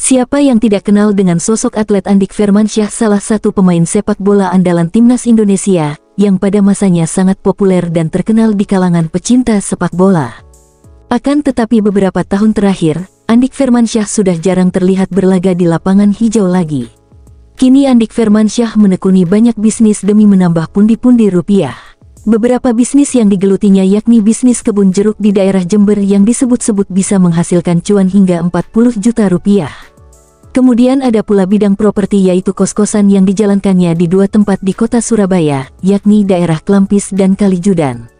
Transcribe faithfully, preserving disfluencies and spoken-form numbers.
Siapa yang tidak kenal dengan sosok atlet Andik Firmansyah, salah satu pemain sepak bola andalan timnas Indonesia, yang pada masanya sangat populer dan terkenal di kalangan pecinta sepak bola. Akan tetapi beberapa tahun terakhir, Andik Firmansyah sudah jarang terlihat berlaga di lapangan hijau lagi. Kini Andik Firmansyah menekuni banyak bisnis demi menambah pundi-pundi rupiah. Beberapa bisnis yang digelutinya yakni bisnis kebun jeruk di daerah Jember yang disebut-sebut bisa menghasilkan cuan hingga empat puluh juta rupiah. Kemudian ada pula bidang properti yaitu kos-kosan yang dijalankannya di dua tempat di kota Surabaya, yakni daerah Klampis dan Kalijudan.